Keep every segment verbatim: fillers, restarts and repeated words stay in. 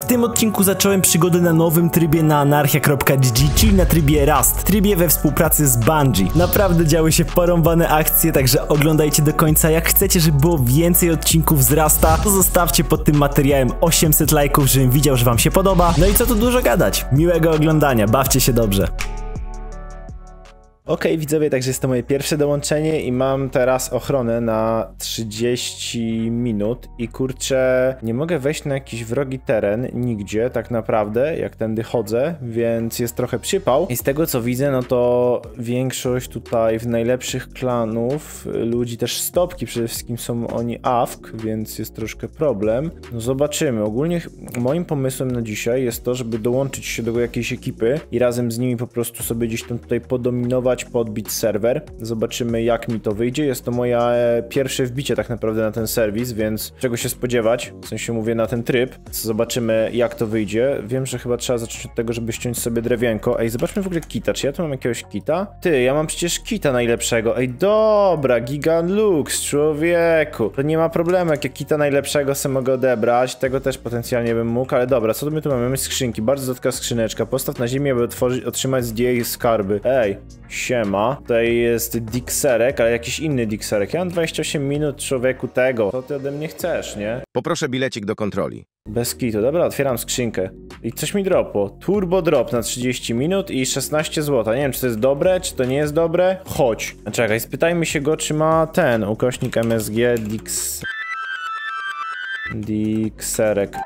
W tym odcinku zacząłem przygodę na nowym trybie na anarchia kropka g g, czyli na trybie Rust, trybie we współpracy z Bungie. Naprawdę działy się porąbane akcje, także oglądajcie do końca. Jak chcecie, żeby było więcej odcinków z Rusta, to zostawcie pod tym materiałem osiemset lajków, żebym widział, że wam się podoba. No i co tu dużo gadać, miłego oglądania, bawcie się dobrze. Okej, okay, widzowie, także jest to moje pierwsze dołączenie i mam teraz ochronę na trzydzieści minut i kurczę, nie mogę wejść na jakiś wrogi teren nigdzie tak naprawdę, jak tędy chodzę, więc jest trochę przypał i z tego co widzę, no to większość tutaj w najlepszych klanów ludzi, też stopki przede wszystkim są oni A F K, więc jest troszkę problem. No zobaczymy, ogólnie moim pomysłem na dzisiaj jest to, żeby dołączyć się do jakiejś ekipy i razem z nimi po prostu sobie gdzieś tam tutaj podominować, podbić serwer. Zobaczymy, jak mi to wyjdzie. Jest to moje pierwsze wbicie tak naprawdę na ten serwis, więc czego się spodziewać, w sensie mówię na ten tryb. Zobaczymy, jak to wyjdzie. Wiem, że chyba trzeba zacząć od tego, żeby ściąć sobie drewienko. Ej, zobaczmy w ogóle kita. Czy ja tu mam jakiegoś kita? Ty, ja mam przecież kita najlepszego. Ej, dobra, Gigan Lux, człowieku. To nie ma problemu, jak ja kita najlepszego sobie mogę odebrać. Tego też potencjalnie bym mógł, ale dobra, co my tu mamy? Mamy skrzynki, bardzo dotka skrzyneczka. Postaw na ziemię, aby otworzyć, otrzymać z jej skarby. Ej, siema. Tutaj jest Dixerek, ale jakiś inny Dixerek. Ja mam dwadzieścia osiem minut, człowieku, tego. Co ty ode mnie chcesz, nie? Poproszę bilecik do kontroli. Bez kitu. Dobra, otwieram skrzynkę. I coś mi dropło. Turbo drop na trzydzieści minut i szesnaście złotych. Nie wiem, czy to jest dobre, czy to nie jest dobre. Chodź. Czekaj, spytajmy się go, czy ma ten ukośnik M S G Dix... Dixerek.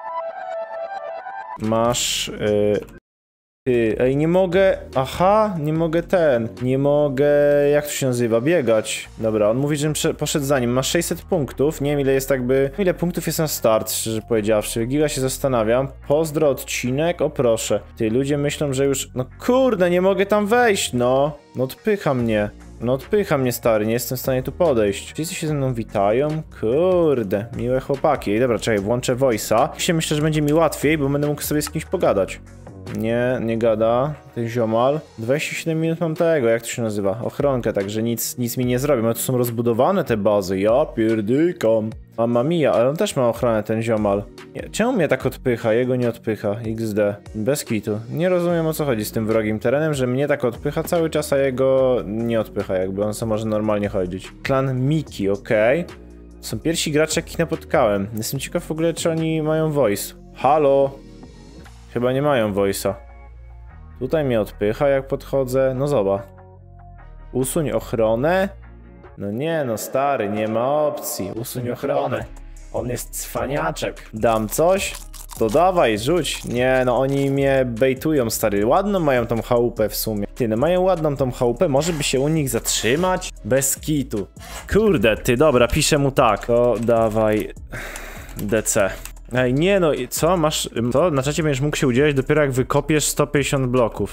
Masz... Yy... Ty, ej, nie mogę, aha, nie mogę ten, nie mogę, jak to się nazywa, biegać. Dobra, on mówi, żebym poszedł za nim, ma sześćset punktów, nie wiem ile jest jakby, ile punktów jest na start, szczerze powiedziawszy. Giga się zastanawiam, pozdro odcinek, o proszę. Ty, ludzie myślą, że już, no kurde, nie mogę tam wejść, no, no odpycha mnie. No odpycha mnie, stary, nie jestem w stanie tu podejść. Wszyscy się ze mną witają? Kurde, miłe chłopaki. Ej, dobra, czekaj, włączę voice'a. Myślę, że będzie mi łatwiej, bo będę mógł sobie z kimś pogadać. Nie, nie gada, ten ziomal. dwadzieścia siedem minut mam tego, jak to się nazywa? Ochronkę, także nic, nic mi nie zrobię. Ale tu są rozbudowane te bazy, ja pierdykam. Mamma mia, ale on też ma ochronę, ten ziomal. Nie, czemu mnie tak odpycha? Jego nie odpycha, X D. Bez kitu. Nie rozumiem, o co chodzi z tym wrogim terenem, że mnie tak odpycha cały czas, a jego nie odpycha, jakby on sobie może normalnie chodzić. Klan Miki, okej. Okay. Są pierwsi gracze, jakich napotkałem. Jestem ciekaw w ogóle, czy oni mają voice. Halo? Chyba nie mają voice'a. Tutaj mnie odpycha, jak podchodzę. No zobacz. Usuń ochronę? No nie, no stary, nie ma opcji. Usuń ochronę. On jest cwaniaczek. Dam coś? To dawaj, rzuć. Nie, no oni mnie bejtują, stary. Ładną mają tą chałupę w sumie. Ty, no mają ładną tą chałupę. Może by się u nich zatrzymać? Bez kitu. Kurde, ty, dobra, piszę mu tak. To dawaj... D C. Ej, nie no, co? Masz... Co? Na czacie będziesz mógł się udzielać dopiero jak wykopiesz sto pięćdziesiąt bloków.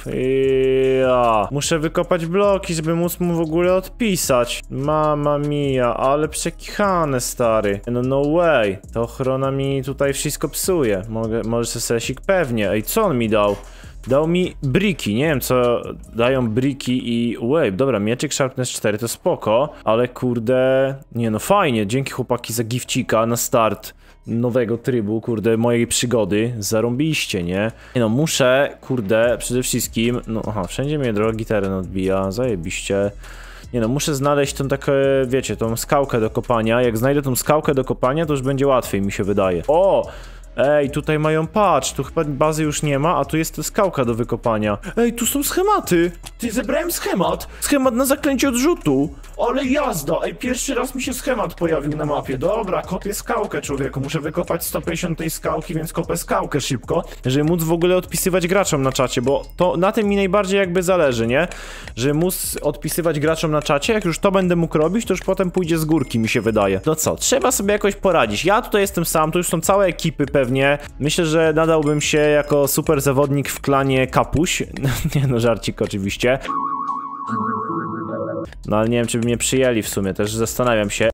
Ja. Muszę wykopać bloki, żeby móc mu w ogóle odpisać. Mamma mia, ale przekichane, stary. No no way. Ta ochrona mi tutaj wszystko psuje. Mogę, może sesik pewnie. Ej, co on mi dał? Dał mi briki, nie wiem co dają briki i wave, dobra, mieczyk Sharpness cztery to spoko, ale kurde, nie no fajnie, dzięki chłopaki za gifcika na start nowego trybu, kurde, mojej przygody, zarąbiście, nie? Nie no, muszę, kurde, przede wszystkim, no aha, wszędzie mnie drogi teren odbija, zajebiście. Nie no, muszę znaleźć tą taką, wiecie, tą skałkę do kopania, jak znajdę tą skałkę do kopania, to już będzie łatwiej, mi się wydaje. O! Ej, tutaj mają, patrz, tu chyba bazy już nie ma, a tu jest ta skałka do wykopania. Ej, tu są schematy. Ty, zebrałem schemat. Schemat na zaklęcie odrzutu. Ale jazda. Ej, pierwszy raz mi się schemat pojawił na mapie. Dobra, kopię skałkę, człowieku. Muszę wykopać sto pięćdziesiąt tej skałki, więc kopię skałkę szybko, żeby móc w ogóle odpisywać graczom na czacie, bo to na tym mi najbardziej jakby zależy, nie? Że móc odpisywać graczom na czacie, jak już to będę mógł robić, to już potem pójdzie z górki, mi się wydaje. No co, trzeba sobie jakoś poradzić. Ja tutaj jestem sam, tu już są całe ekipy pewnie. Myślę, że nadałbym się jako super zawodnik w klanie Kapuś. Nie no, żarcik oczywiście. No ale nie wiem, czy by mnie przyjęli w sumie, też zastanawiam się.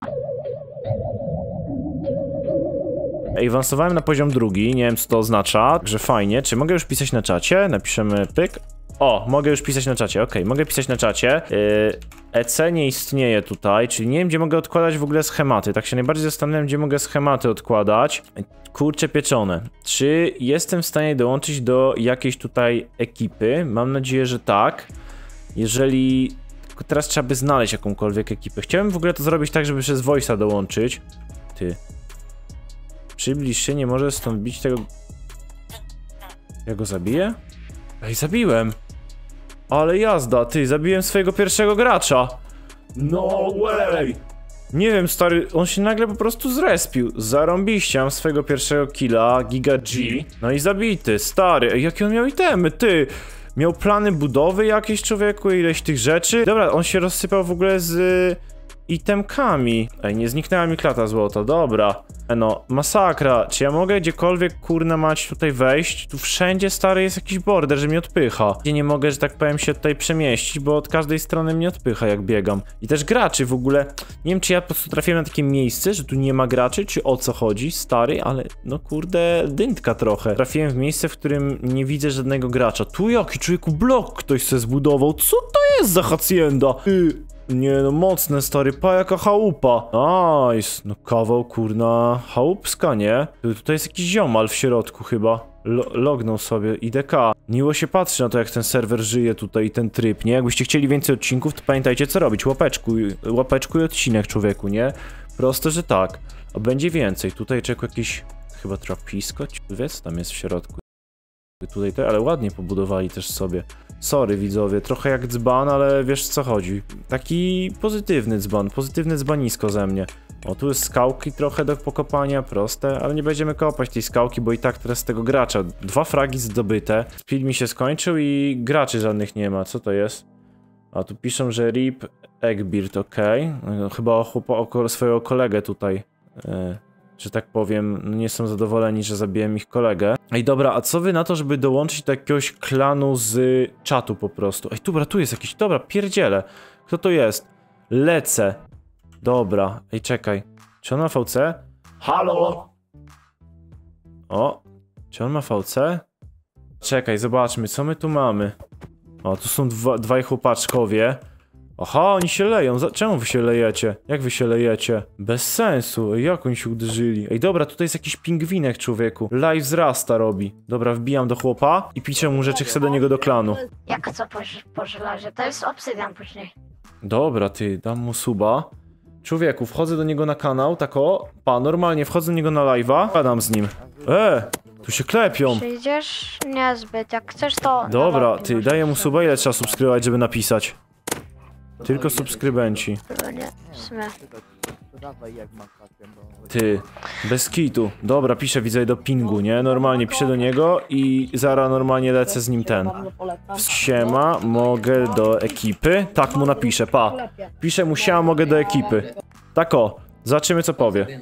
Ej, awansowałem na poziom drugi, nie wiem co to oznacza, że fajnie. Czy mogę już pisać na czacie? Napiszemy pyk. O, mogę już pisać na czacie, okej, okay, mogę pisać na czacie. Yy, E C nie istnieje tutaj, czyli nie wiem, gdzie mogę odkładać w ogóle schematy. Tak się najbardziej zastanawiam, gdzie mogę schematy odkładać. Kurcze pieczone. Czy jestem w stanie dołączyć do jakiejś tutaj ekipy? Mam nadzieję, że tak. Jeżeli... Tylko teraz trzeba by znaleźć jakąkolwiek ekipę. Chciałem w ogóle to zrobić tak, żeby przez Voice'a dołączyć. Ty. Przybliż się, nie możesz stąd bić tego... Ja go zabiję? Ej, zabiłem! Ale jazda, ty, zabiłem swojego pierwszego gracza! No way! Nie wiem, stary, on się nagle po prostu zrespił. Zarąbiście, mam swojego pierwszego killa, Giga G. No i zabity, stary. Ej, jakie on miał itemy, ty! Miał plany budowy jakieś, człowieku, ileś tych rzeczy. Dobra, on się rozsypał w ogóle z... itemkami. Ej, nie zniknęła mi klata złota, dobra. No, masakra. Czy ja mogę gdziekolwiek, kurna mać, tutaj wejść? Tu wszędzie, stary, jest jakiś border, że mnie odpycha. Gdzie nie mogę, że tak powiem, się tutaj przemieścić, bo od każdej strony mnie odpycha, jak biegam. I też graczy w ogóle. Nie wiem, czy ja po prostu trafiłem na takie miejsce, że tu nie ma graczy, czy o co chodzi, stary, ale no kurde, dyntka trochę. Trafiłem w miejsce, w którym nie widzę żadnego gracza. Tu jaki, człowieku, blok ktoś se zbudował. Co to jest za hacienda? Ty... Nie no, mocne, stary, pa jaka chałupa. Nice. No kawał, kurna, chałupska, nie? Tutaj jest jakiś ziomal w środku chyba. Lo lognął sobie, I D K. Miło się patrzy na to, jak ten serwer żyje tutaj i ten tryb, nie? Jakbyście chcieli więcej odcinków, to pamiętajcie, co robić. Łapeczkuj, łapeczkuj odcinek, człowieku, nie? Proste, że tak. A będzie więcej. Tutaj czekł jakiś, chyba trapisko, wiesz, tam jest w środku. Tutaj te, ale ładnie pobudowali też sobie. Sorry widzowie, trochę jak dzban, ale wiesz co chodzi. Taki pozytywny dzban, pozytywne dzbanisko ze mnie. O, tu jest skałki trochę do pokopania, proste, ale nie będziemy kopać tej skałki, bo i tak teraz z tego gracza. Dwa fragi zdobyte, speed mi się skończył i graczy żadnych nie ma, co to jest? A tu piszą, że rip Eggbeard, okej. Okay. Chyba o, chłopa, o swojego kolegę tutaj. Yy. Że tak powiem, nie są zadowoleni, że zabiłem ich kolegę. Ej, dobra, a co wy na to, żeby dołączyć do jakiegoś klanu z czatu po prostu? Ej, dobra, tu jest jakiś, dobra, pierdziele. Kto to jest? Lecę. Dobra, ej, czekaj. Czy on ma V C? Halo? O, czy on ma V C? Czekaj, zobaczmy, co my tu mamy. O, tu są dwa, dwaj chłopaczkowie. Aha, oni się leją. Czemu wy się lejecie? Jak wy się lejecie? Bez sensu. Ej, jak oni się uderzyli? Ej, dobra, tutaj jest jakiś pingwinek, człowieku. Live z Rasta robi. Dobra, wbijam do chłopa i piszę mu, że czy chcę do niego do klanu. Jak co po, po żelazie? To jest obsydian później. Dobra, ty, dam mu suba. Człowieku, wchodzę do niego na kanał, tak o. Pa, normalnie wchodzę do niego na live'a. Padam z nim. E, tu się klepią. Przyjdziesz? Niezbyt. Jak chcesz, to... Dobra, ty, daję mu suba. Ile trzeba subskrybować, żeby napisać? Tylko subskrybenci. Chyba nie, w sumie. Ty, bez kitu. Dobra, piszę, widzę do pingu, nie? Normalnie piszę do niego i zaraz normalnie lecę z nim ten. Siema, mogę do ekipy? Tak mu napiszę, pa. Piszę mu siema, mogę do ekipy. Tak o, zobaczymy co powie.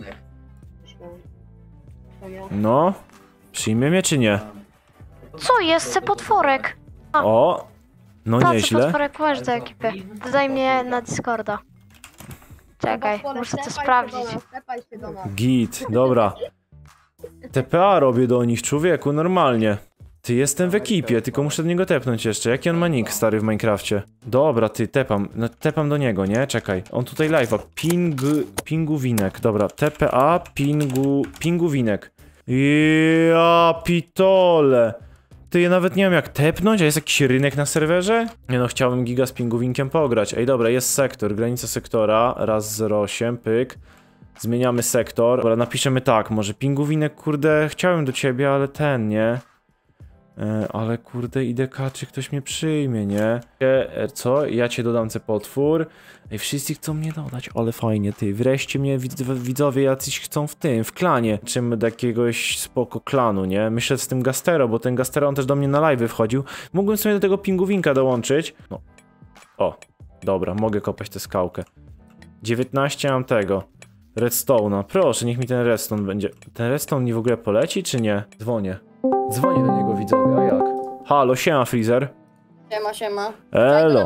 No, przyjmie mnie czy nie? Co jest? Chcę potworek. O, no Patrz, nieźle. potworek masz do ekipy. Dodaj mnie na Discorda. Czekaj, muszę to sprawdzić. Git, dobra. T P A robię do nich, człowieku, normalnie. Ty, jestem w ekipie, tylko muszę do niego tepnąć jeszcze. Jaki on ma nick, stary, w Minecrafcie? Dobra, ty, tepam. No, tepam do niego, nie? Czekaj. On tutaj live'a. Ping... Pinguwinek. Dobra, T P A, pingu... Pinguwinek. Ja pitole. Ty, ja nawet nie wiem jak tepnąć, a jest jakiś rynek na serwerze? Nie no, chciałbym giga z pingowinkiem pograć. Ej, dobra, jest sektor, granica sektora, raz zero osiem, pyk. Zmieniamy sektor. Dobra, napiszemy tak, może pingowinek, kurde, chciałem do ciebie, ale ten, nie? E, ale kurde, I D K, czy ktoś mnie przyjmie, nie? E, co? Ja cię dodam, ce potwór. Ej, wszyscy chcą mnie dodać, ale fajnie, ty. Wreszcie mnie widzowie jacyś chcą w tym, w klanie. Czym do jakiegoś spoko klanu, nie? Myślę z tym Gastero, bo ten Gastero on też do mnie na live wchodził. Mógłbym sobie do tego pingowinka dołączyć. No. O, dobra, mogę kopać tę skałkę. dziewiętnaście mam tego. Redstone'a. Proszę, niech mi ten redstone będzie. Ten redstone mi w ogóle poleci, czy nie? Dzwonię. Dzwonię do niego, widzowie, a jak? Halo, siema, Freezer. Siema, siema. Elo. Cię na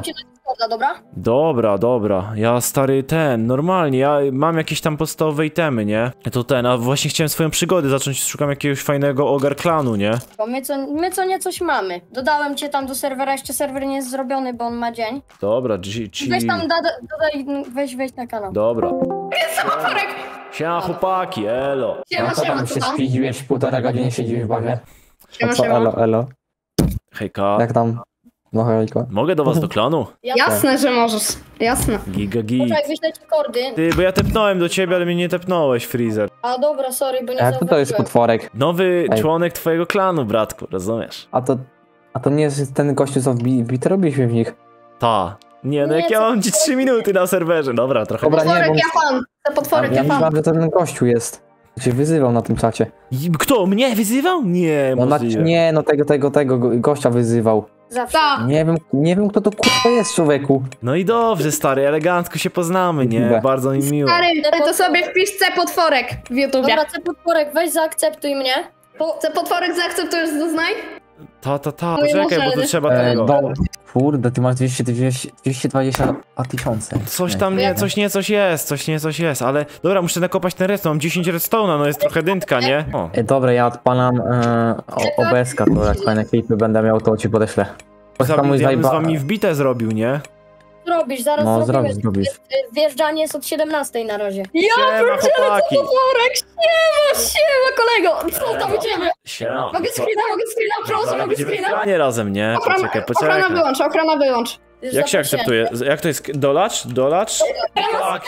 Discorda, dobra? Dobra, dobra. Ja stary ten, normalnie, ja mam jakieś tam podstawowe itemy, nie? To ten, a właśnie chciałem swoją przygodę zacząć, szukam jakiegoś fajnego ogar klanu, nie? Bo my co, my co nie coś mamy. Dodałem cię tam do serwera, jeszcze serwer nie jest zrobiony, bo on ma dzień. Dobra, G, G. Weź tam, da, dodaj, weź, weź na kanał. Dobra. Jest potworek! Siema chłopaki, elo. Siema, No to siema, tam co się tam? spiliłeś, półtora godziny siedzisz w bazie. Siema, A co, siema. elo, elo. Hejka. Jak tam? No hejko. Mogę do was do klanu? Jasne, że możesz. Jasne. Giga gig. Poczekaj, wyślę ci kordy. Ty, bo ja tepnąłem do ciebie, ale mnie nie tepnąłeś, Freezer. A dobra, sorry, bo nie A kto to jest zauważyłem. potworek? Nowy Ej. członek twojego klanu, bratku, rozumiesz? A to... A to nie jest ten gościu, co wbi- bity robiliśmy w nich. Ta. Nie, no Nie, jak ja co- mam ci trzy minuty na serwerze. Dobra, trochę... Dobra, nie, Potworek, bo... ja fan. Te potworek, Ja ja fan. myślałem, że to ten gościu jest. Cię wyzywał na tym czacie. I- Kto? Mnie wyzywał? Nie, No na, możliwe. nie, no tego, tego, tego go- gościa wyzywał. Zawsze. Tak. Nie wiem, nie wiem kto to kurwa jest, człowieku. No i dobrze, stary, elegancko się poznamy, nie? Możliwe. Bardzo mi miło. Stary, to sobie wpisz C potworek w YouTubie. Dobra, ty potworek, weź zaakceptuj mnie. Po... C potworek zaakceptujesz, doznaj? Ta, ta, ta, Moje poczekaj, bo tu marzenie. trzeba E, tego. do... Kurde, ty masz dwieście, dwieście, dwieście dwadzieścia tysiące. Coś tam nie, coś nie, coś jest, coś nie, coś jest, ale dobra, muszę nakopać ten redstone, mam dziesięć redstone'a, no jest trochę dyntka, nie? O. E, dobra, ja odpalam e, o- O B S-ka, to jak fajne klipy będę miał, to ci podeślę. Zabi- Komuś ja bym z zajba- wami wbite zrobił, nie? Zrobisz, zaraz No, zrobimy. zrobisz, zrobisz. Wjeżdżanie jest od siedemnastej na razie. Ja Siema, chłopaki! potworek, siema, siema kolego. Co tam u ciebie? Siema. Mogę screena, mogę screena, proszę, mogę screena. Nie razem, nie? Ochrona, Poczekaj, ochrona poczekaj. wyłącz, ochrona wyłącz. Już Jak się zaprosiłem. akceptuje? Jak to jest? Dolacz? Dolacz? Stary,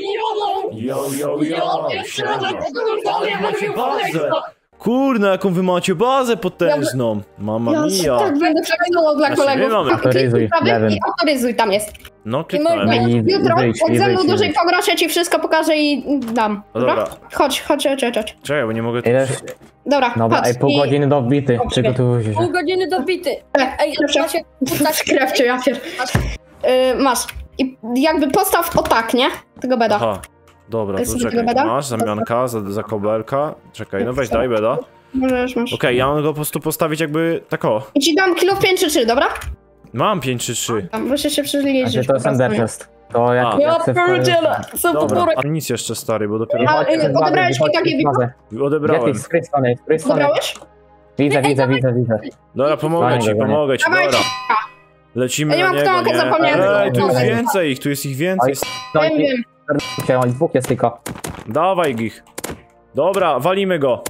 Yo, yo, yo, siema. Ale macie bazę! Kurna, jaką wy macie bazę potężną! Mamma Ja się mia! tak będę przekazywał dla Znaczy, my kolegów. mamy. Autoryzuj, Kliknij lewym. prawy i autoryzuj, tam jest. No, I kliknąłem. można- I Jutro, wyjdź, jak i ze mną wyjdź, i dłużej wyjdź. pograsz, ja ci wszystko pokażę i dam. No dobra. Chodź, chodź, chodź, chodź, chodź. Czekaj, bo nie mogę tu... Ile? Dobra, Dobra, patrz. ej, pół i- godziny do wbity. Dobrze. Przygotujcie się. Pół godziny do bity. Ej, Dobrze. macie... Skrewczy, ja pier... Yy, masz. I jakby postaw o tak, nie? Tego beda. Aha. Dobra, Jest to sobie czekaj, tego beda? masz zamianka za, za kobelka. Czekaj, no weź, daj beda. Okej, Możesz, masz. ja mam go po prostu postawić jakby tak o. I ci dam kilo pięć czy trzy, dobra? Mam pięć trzy trzy. Tam, musisz się A przyliczyć. gdzie to jest Enderchest? To jak... A. jak Ja chcę w- pierdzielę, co Dobra, potworek. a nic jeszcze stary, bo dopiero A, Chodźcie y, z bazy, odebrałeś mi chodźcie takie z bazy. odebrałem. Gdzie ty? Z której strony? Z której strony? Odebrałeś? Widzę, widzę, widzę, widzę. Dobra, pomogę ci, Fajnie, pomogę ci, Dawaj, dobra. Lecimy Ja nie na mam niego, ktonka, nie? zapomniałem Ej, tu tego. jest więcej ich, tu jest ich więcej. No Wiem, i wiem. Cię, dwóch jest tylko. Dawaj ich. Dobra, walimy go.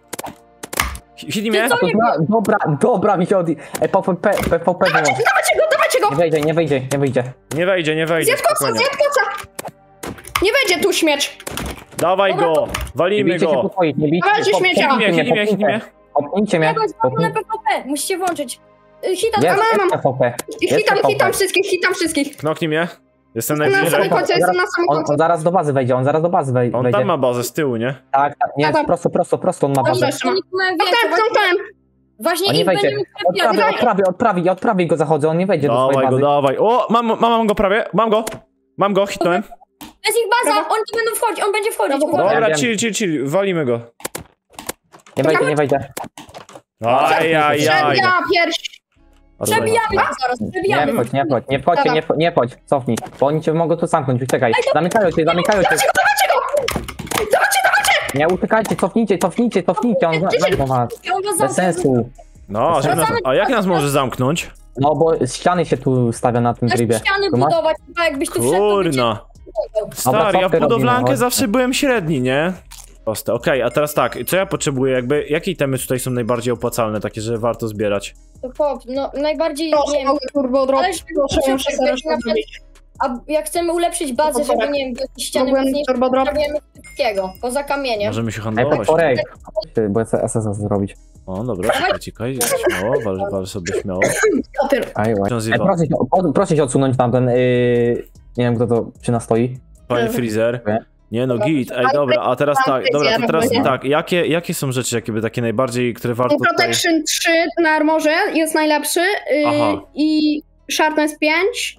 Hitnij mnie? To zna, dobra, dobra, mi się od... Ej, P V P, P V P wyłącz. Dawajcie go, dawajcie go! Nie wejdzie, nie wejdzie, nie wyjdzie. Nie wejdzie, nie wejdzie, Zjadł koca, spokojnie. zjadł koca! Nie wejdzie tu śmieć! Dawaj go, Nie walimy bijcie się go. po swoich, nie bijcie Dawajcie się. śmiecia. Hitnij mnie, hitnij mnie, hitnij mnie. Popnijcie mnie. Tego jest na P V P, musicie włączyć. Y, Hita, Jest, mam, mam. jest P V P. Jest Hitam, P V P. hitam wszystkich, hitam wszystkich. Knoknij mnie. Jestem Jestem na najbliżej. samym końcu, jestem na samym On, końcu. on zaraz do bazy wejdzie, on zaraz do bazy wej- On wejdzie. tam ma bazę z tyłu, nie? Tak, tak, nie, Dobra. prosto, prosto, prosto, on ma Oni, bazę. Dobrze. oni tu mają więcej, Zamknąłem, właśnie, zamknąłem. właśnie On nie ich wejdzie. będziemy Od prawej, od prawej, od prawej, od prawej go zachodzę, on nie wejdzie do Dawaj swojej go, bazy. dawaj. O, mam, mam, mam go prawie, mam go. Mam go, hitnąłem. To jest ich baza, Brawo. oni tu będą wchodzić, on będzie wchodzić. Brawo. uwaga. Dobra, wiem. chill, chill, chill, walimy go. Nie wejdzie, nie wejdzie. Ajajaj. Przednia, pierś. Przebijamy go zaraz, Nie przebijamy. wchodź, nie wchodź, nie wchodźcie, Dobra. nie, wchodź, nie wchodź, cofnij. Bo oni cię mogą tu zamknąć, uciekaj. Zamykają cię, zamykają cię. Dawajcie go, dawajcie go! Dawajcie, dawajcie! Nie uciekajcie, cofnijcie, cofnijcie, cofnijcie, on zamknął was. On was Bez zamknie. sensu. No, a, żeby nas, a jak nas może zamknąć? No bo ściany się tu stawia na tym Też trybie. ściany Tu masz- budować, chyba jakbyś tu wszedł, to by cię... Kurna. Stary, Dobra, ja w co ty budowlankę robimy? zawsze byłem średni, nie? Proste, okej, a teraz tak, co ja potrzebuję, jakby, jakie itemy tutaj są najbardziej opłacalne, takie, że warto zbierać? To chłop, no najbardziej, Proszę, nie wiem, mogę turbo drop. ale Proszę, muszę zaraz to zrobić. a jak chcemy ulepszyć bazę, żeby, nie wiem, jakieś ściany Mogłem mocniejsze, turbo drop. potrzebujemy wszystkiego, poza kamieniem. Możemy się Ej, handlować. potworek. Bo ja chcę S S S zrobić. O, dobra, czekaj, czekaj, śmiało, wal, wal sobie śmiało. Kapier. Aj, aj. się Ej, nazywa? proszę, się, od- proszę się odsunąć tamten, yy, nie wiem kto to przy nas stoi. Panie Freezer. Nie no, git, ej, dobra, a teraz tak, dobra, to teraz tak, jakie, jakie są rzeczy, jakie by takie najbardziej, które warto tutaj... Protection trzy na armorze jest najlepszy. Yy, Aha. I Sharpness pięć. Okej,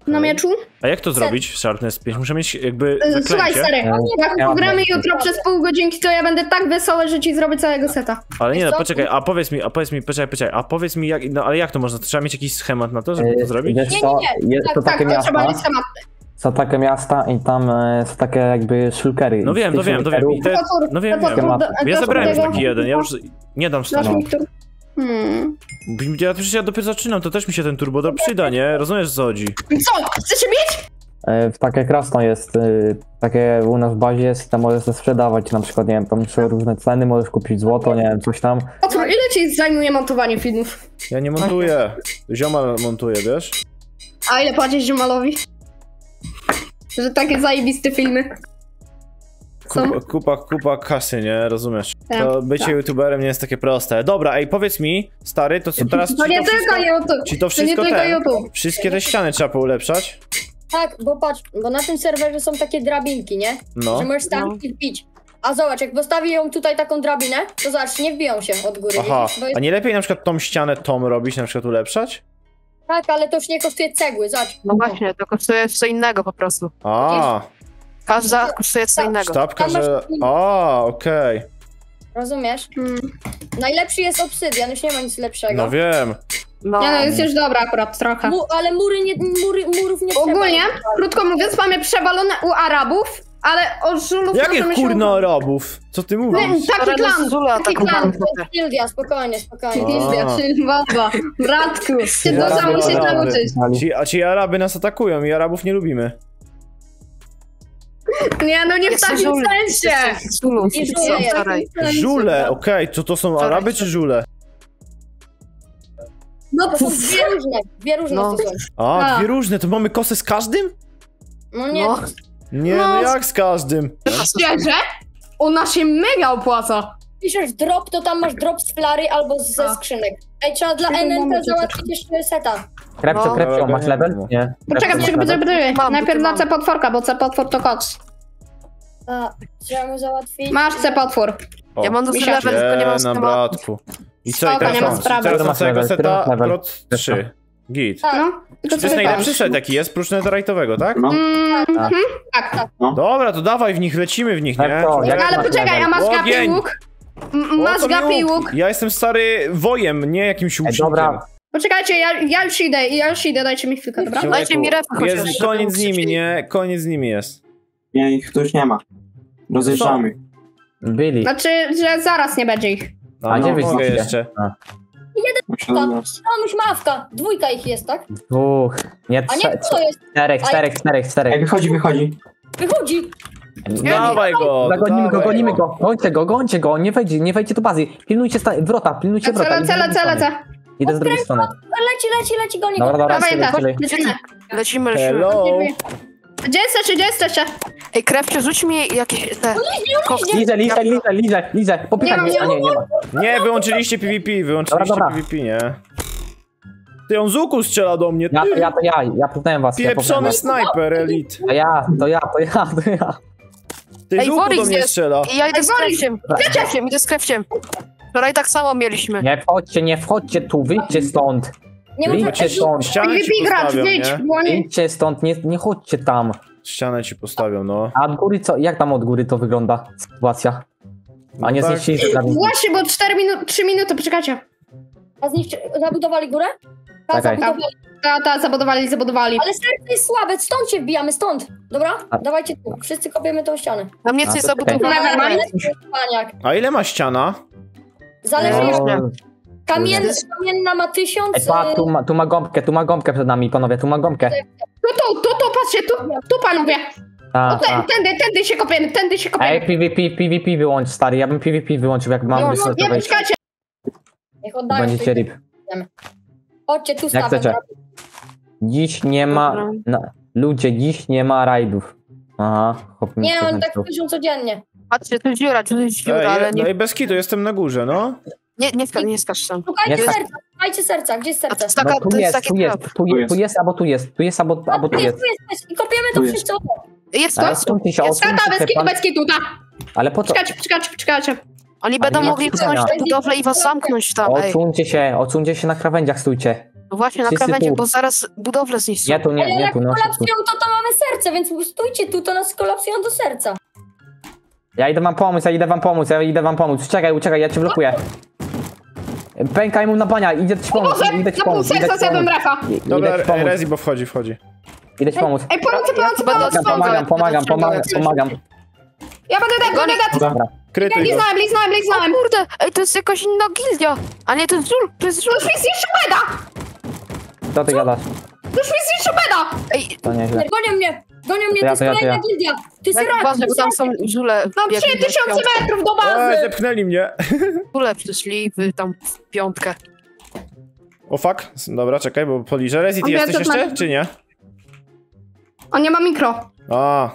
na mieczu. A jak to zrobić? Sharpness pięć? Muszę mieć jakby Y, Słuchaj, zaklęcie. stary, E, jak ja mam pogramy taki. jutro przez pół godzinki, to ja będę tak wesoły, że ci zrobię całego seta. Ale nie no, Co? poczekaj, a powiedz mi, a powiedz mi, poczekaj, poczekaj, a powiedz mi jak, no ale jak to można? To trzeba mieć jakiś schemat na to, żeby to zrobić? Wiesz Nie, co, nie, jest to Tak, takie to trzeba miasta, mieć schemat. są takie miasta i tam e, są takie jakby szulkery. No I z wiem, tych to wiem, to wiem. I te, Potwór, no wiem, potwór, wiem. Schemat. do- Ja do- zabrałem już tego- taki jeden, ja już nie dam Dasz stanu. mi tur- Hmm. Ja przecież ja dopiero zaczynam, to też mi się ten turbo do przyda, nie? Rozumiesz o co chodzi? Co? Chcecie mieć? E, takie krasno jest, e, takie u nas w bazie jest, tam możesz to sprzedawać, na przykład, nie wiem, tam są różne ceny, możesz kupić złoto, nie wiem, coś tam. Potwór, ile ci zajmuje montowanie filmów? Ja nie montuję. Ziomal montuje, wiesz? A ile płacisz Ziomalowi? Że takie zajebiste filmy. Co? Kupa, kupa, kupa kasy, nie? Rozumiesz? Tak, To bycie tak. youtuberem nie jest takie proste. Dobra, ej, powiedz mi, stary, to co teraz... To ci nie to wszystko, tylko YouTube. Ci to To nie wszystko tylko ten, YouTube. wszystkie te ściany trzeba poulepszać? Tak, bo patrz, bo na tym serwerze są takie drabinki, nie? No. Że możesz tam ich wbić. A zobacz, jak postawi ją tutaj taką drabinę, to zobacz, nie wbiją się od góry, Aha, widzisz? Bo jest... a nie lepiej na przykład tą ścianę tą robić, na przykład ulepszać? Tak, ale to już nie kosztuje cegły, zobacz. No właśnie, to kosztuje co innego po prostu. A, Każda kosztuje co innego. sztabka, Tam masz- że... A, okej. Rozumiesz? Hmm. Najlepszy jest obsydian, już nie ma nic lepszego. No wiem. No, Nie no, jest już dobra akurat trochę. Mu, ale mury nie, mury, murów nie trzeba. Ogólnie, krótko mówiąc, mamy przewalone u Arabów, ale o żulów Jakich możemy się... kurno Arabów? Co ty mówisz? Nie, taki Teraz klan, Zula taki taką klan. mam. To jest gildia, spokojnie, spokojnie. A. Gildia, czyli baba. Bratku, ty Ja dużo robię musisz Araby. nauczyć. Ci, a ci Araby nas atakują i Arabów nie lubimy. Nie, no nie w Jest takim Zul, sensie. jest Zulu, I jest żule jest. wczoraj. Żule, okej, to to są Araby czy żule? No To są dwie różne, dwie różne No. to są. A, A. dwie różne, to mamy kosę z każdym? No nie, No, Nie, No. no jak z każdym? szczerze, ona się mega opłaca. piszesz drop, to tam masz drop z flary albo ze A. skrzynek. Ej, trzeba dla Tylko N N T mamy załatwić jeszcze seta. Krepcio, No. krepcio, masz level? Nie. Poczekaj, Krepcio, poczekaj, masz level? poczekaj, poczekaj. Mam, Najpierw mam. na C potworka, bo C potwór to koc. A, trzeba mu załatwić. Masz C potwór. O, ja mam do Misia. level, tylko nie mam na schematu. bratku. I co, i Spoko, teraz nie ma mam, sprawy. teraz mam całego Który seta, masz level? prot trzy. Git. Tak. No, tylko To jest sobie najlepszy powiem. set jaki jest, prócz netherite'owego, tak? No. Mm, mhm, tak, tak. Dobra, to dawaj w nich, lecimy w nich, nie? Krepcio, jak No, ale masz poczekaj, level? a masz gapy Ogień. łuk? M- O, Masz to mi gapy łuk? Ja jestem stary wojem, nie jakimś łucznikiem. dobra. Poczekajcie, ja, ja już idę, ja już idę, dajcie mi chwilkę, dobra? Człowieku, Dajcie mi refy chociaż, Jest żeby koniec z nimi, krzyczeli. nie? Koniec z nimi jest. Nie, ich tu już nie ma. Rozjeżdżamy. Byli. Znaczy, że zaraz nie będzie ich. A, A nie nie mogę wyjdziecie. jeszcze. Muszę do nas. Mamuś mawka, dwójka ich jest, tak? Dwóch. Nie, A nie, trze- to jest, czterech, czterech, czterech, Ej, czterech. wychodzi, wychodzi. wychodzi. Dawaj go! Zagonimy go, dawaj gonimy go. Gońcie go, gońcie go, nie wejdzie, nie wejdzie do bazy. Pilnujcie sta- wrota, pilnujcie wrota. Lecę, Idę z lecę, drugiej lecę, strony. lecę. Idę z drugiej strony. Leci, leci, leci, goni go. Dobra, dobra, Dawaj, tyle, tak, tyle. lecimy. Lecimy, lecimy. Hello! Gdzie jesteście, gdzie jesteście? Ej, Krepcio, rzuć mi jakieś te... kostki. Lizę, lizę, lizę, lizę, lizę. Popychaj Nie mnie, mam, a nie, nie ma. Nie, wyłączyliście PvP, wyłączyliście Dobra, dobra. PvP, nie? Ty, on z łuku strzela do mnie, Ja, to ty! ja, to ja, ja poznałem was. Ja poznałem Pieprzony was. snajper, elit! To ja, to ja, to ja, to ja. Ty, Ej, z łuku do Boris mnie jest. strzela! I ja idę z Ej, Boris, Krepciem. Z Krepciem, idę z Krepciem. Wczoraj tak samo mieliśmy. Nie wchodźcie, nie wchodźcie tu, wyjdźcie stąd. Nie może Wyjdźcie stąd, Ścianę ci PvP gracz, postawią, wyjdź, nie? bo oni... wyjdźcie stąd, nie, nie chodźcie tam. Ścianę ci postawią, no. A od góry co, jak tam od góry to wygląda sytuacja? A nie No tak. zniszczyliście drabinki. Właśnie, bo cztery minuty, trzy minuty, poczekajcie. A zniszczy... zabudowali górę? Tak, Czekaj. zabudowali. Ta, ta, zabudowali, zabudowali. Ale serce jest słabe, stąd się wbijamy, stąd. Dobra? A- Dawajcie tu, wszyscy kopiemy tą ścianę. Tam nic A, nie to zabudowane. Nevermind. Paniak. A ile ma ściana? Zależy No. jak... O, Kamien... Kamienna ma tysiąc... Ej, pa, tu, ma, tu ma gąbkę, tu ma gąbkę przed nami, panowie, tu ma gąbkę. Tu, tu, tu, tu, patrzcie, tu, tu panowie. A, O, ten, a. tędy, tędy się kopiemy, tędy się kopiemy. Ej, PvP, PvP wyłącz, stary, ja bym PvP wyłączył, jak mam Nie, wysoko Nie, wejść. poczekajcie. Niech oddają. Będziecie tej- rip. Chodźcie tu Jak stawem. chcecie. Dziś nie ma, Dobra. na, ludzie, dziś nie ma rajdów. Aha, chłop mi Nie, się oni tak zmęczył. piszą codziennie. Patrzcie, tu jest dziura, tu jest dziura, Ej, ale no nie... i bez kitu, jestem na górze, no. Nie, nie, skacz, nie skacz tam. Szukajcie Nie tak. serca, szukajcie serca, gdzie jest A to serce? jest taka, No tu to jest jest, taki tu jest, trap. tu jest, tu jest, albo tu jest, tu jest, albo, albo tu Tu jest. jest, tu jest, tu jest. I kopiemy to Tu jest. wszyscy obok. Jest Ale to? odsuńcie się, Jest. Tata, odsuńcie bez się kitu, pan. bez kitu, ta. Ale po co? Czekajcie, czekajcie, czekajcie. Oni będą nie mogli widzenia. pchnąć tę budowlę i was zamknąć tam, ej. Odsuńcie się, odsuńcie się na krawędziach, stójcie. No właśnie, na Wszyscy krawędzi, tu. bo zaraz budowlę zniszczą. Nie tu, nie, Ale nie jak tu, no tu. kolapsują, to to mamy serce, więc stójcie tu, to nas kolapsują do serca. Ja idę wam pomóc, ja idę wam pomóc, ja idę wam pomóc. Czekaj, uciekaj, ja cię blokuję. Pękaj mu na bania, idę ci pomóc, Boże, idę ci na pół pomóc, idę serca ci zjadłem pomóc. refa. I- Dobra, Idę ci pomóc, Rezi, bo wchodzi, wchodzi. idę ci pomóc. Ej, pomocy, pomocy, chyba pomocy. dostał- Pomagam, pomagam, pomagam, pomagam, pomagam. Ja będę dead, będę dead. Dobra. Krytuj go. Liznałem, liznałem, O liznałem. kurde, ej, to jest jakaś inna gildia. A nie, to jest żul, to jest żul. Już mi zniszczył beda. Co ty gadasz? Już mi zniszczył beda. Ej, To nieźle. Gonią mnie, gonią mnie, To ja, to jest to ja, to kolejna ja. gildia. To jest tak, rak, uważaj, to bo jest tam rak. są żule. Mam biegli trzy do tysiące świąt. metrów do Eee, bazy. zepchnęli mnie. Żule przyszli w tam w piątkę. O fuck. Dobra, czekaj, bo poliżę. Rezi, ty On jesteś wie, to jeszcze, ma- czy nie? On nie ma mikro. A,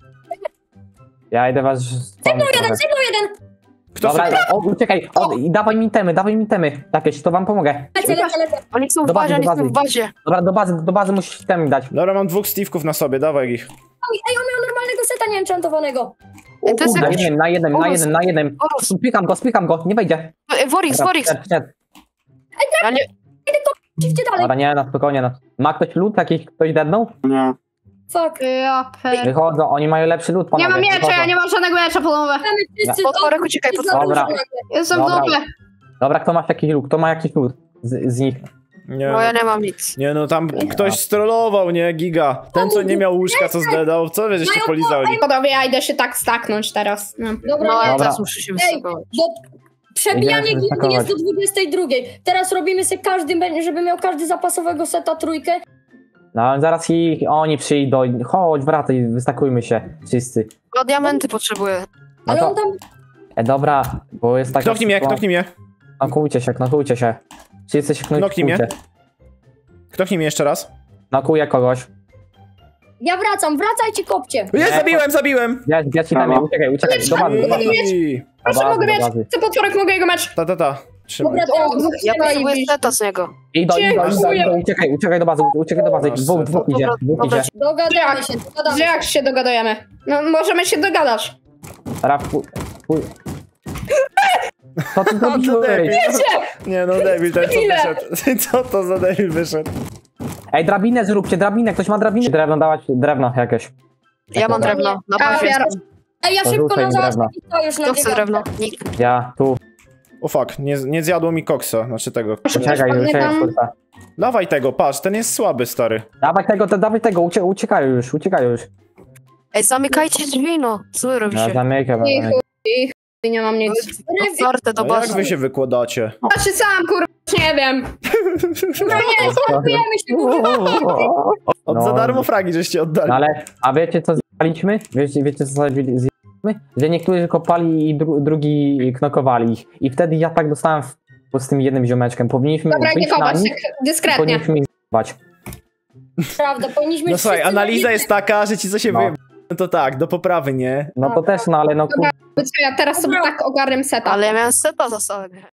Ja idę was... Sygnał jeden, sygnał jeden. kto Dobra, sobie... o, uciekaj, o, i dawaj mi temy, dawaj mi temy. Jakieś, to wam pomogę. Lecę, lecę, lecę. Oni są w Do bazy, bazie, oni do są bazy. w bazie. Dobra, do bazy, do bazy musisz temy dać. Dobra, mam dwóch Steve'ków na sobie, dawaj ich. Ej, ej, on miał normalnego seta nieenchantowanego. Ej, to jest Na jakiś... jednym, na jednym, na Urus. jednym, na jednym. Urus. Spikam go, spikam go, nie wejdzie. Ej, Worix, Dobra, Worix. przed, przed. Ja nie... Idźcie dalej. Dobra, nie, na spokojnie. No. Ma ktoś lód jakiś, ktoś dednął? Nie. Fuck. Ja per... Wychodzą, oni mają lepszy lód, Nie panowie. mam miecza, wychodzą. ja nie mam żadnego miecza polowe. Mamy wszyscy... Potworek, o, uciekaj, jest potworek. za Dobra. dużo. Jestem Dobra. w dupie. Dobra, kto ma jakiś lód? Kto ma jakiś lód z, z nich? Nie, No ja nie mam nic. nie no, tam ktoś strollował, nie? Giga. Ten, co nie miał łóżka, co zdedał. Co wy żeście polizali? Podobnie, ja idę się tak staknąć teraz. No. Dobra, No, ja Dobra. teraz muszę się Ej, wysokować. bo przebijanie Idziemy się gildii jest wyskakować. do dwudziestej drugiej. Teraz robimy sobie każdy, będzie- żeby miał każdy zapasowego seta trójkę. No zaraz ich, oni przyjdą. Chodź, wracaj, wystakujmy się wszyscy. Dwa diamenty potrzebuję. No Ale to, on tam... e, dobra, bo jest tak... Knoknij mnie, knoknij mnie. Knokujcie się, knokujcie się. Wszyscy się Knoknij mnie. knokujcie. Knoknij mnie jeszcze raz. Knokuję kogoś. Ja wracam, wracajcie, kopcie. Jest, zabiłem, zabiłem! Ja, ja ci dam, Brawo. uciekaj, uciekaj, do bazy, do bazy. Ej, Proszę, Do bazy, mogę do mieć. bazy. Chcę potworek, mogę jego mecz. Ta, ta, ta. Trzymaj. Dobra, teraz O, dwóch Ja trzeba i potrzebuję wyjść. seta z niego. Idą, idą, idą, Dziękuję. idą, uciekaj, uciekaj do bazy, uciekaj do bazy. Dwóch, dwóch idzie, dwóch Dobra, idzie. Dogadamy się, dogadamy Że się. jak się dogadujemy? No, możemy się dogadać. Raf, pu- pu- Co ty A, to debil. zrobiłeś? Nie no, debil ten, co Ile? wyszedł. Co to za debil wyszedł? Ej, drabinę zróbcie, drabinę, ktoś ma drabinę? Drewno dawać, drewno jakieś. Ja mam drewno. Na A, bazie ja- jestem. Ej, ja To szybko rzucaj na mi zaraz drewno. sojusz na Kto chce drewno? dziewiątkę. Nikt. Ja, tu, O fuck, nie, nie zjadło mi koksa, znaczy tego. uciekaj, Spadnie uciekaj, tam. kurwa. Dawaj tego, patrz, ten jest słaby, stary. Dawaj tego, to dawaj tego, ucie, uciekają już, uciekają już. Ej, zamykajcie drzwi, no. Co wy Ja robicie? zamykam, I zamykam. chuj, i nie mam nic. Otwarte do No jak bazy. wy się wykładacie? Znaczy sam, kurwa, nie wiem. No nie, zmarnujemy się, kurwa. Od No. za darmo fragi żeście oddali. No ale, a wiecie co zjaliśmy? Wiecie, wiecie co zjaliśmy? Że niektórzy kopali i dru, drugi knokowali ich. I wtedy ja tak dostałem w, z tym jednym ziomeczkiem. Powinniśmy Dobra, nie wyjść na chować, nich, dyskretnie. powinniśmy ich zjebać. Prawda, powinniśmy No słuchaj, wszyscy analiza na jest taka, że ci co się No. wyje... No to tak, do poprawy, nie? No to też, no ale no Dobra. kur... Co, ja teraz sobie tak ogarnę seta. Ale ja miałem seta za sobą.